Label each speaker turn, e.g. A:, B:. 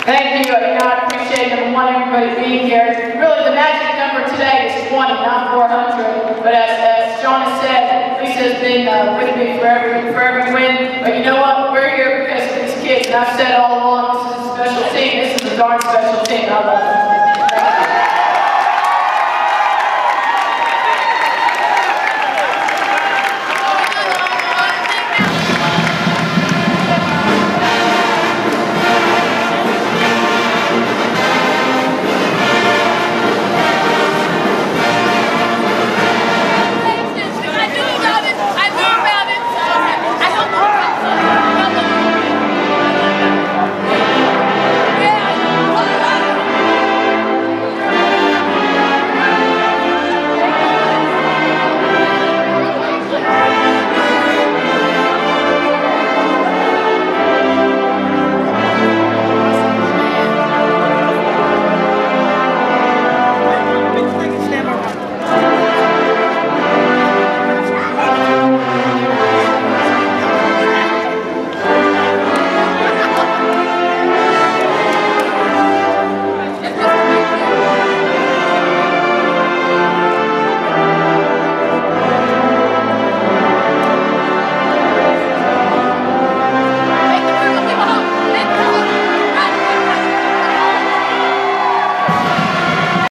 A: Thank you. I appreciate number one, everybody being here. Really, the magic number today is 20, not 400. But as John has said, Lisa has been with me for every win. But you know what? We're here because of these kids. And I've said all along, this is a special team. This is a darn special team. I love it.